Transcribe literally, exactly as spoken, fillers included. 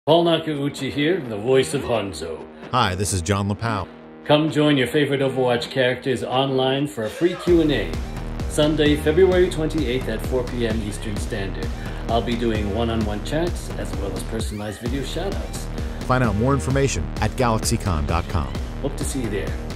Paul Nakauchi here, the voice of Hanzo. Hi, this is Jonathan Lipow. Come join your favorite Overwatch characters online for a free Q and A. Sunday, February twenty-eighth at four p m Eastern Standard. I'll be doing one-on-one chats as well as personalized video shoutouts. Find out more information at Galaxy Con dot com. Hope to see you there.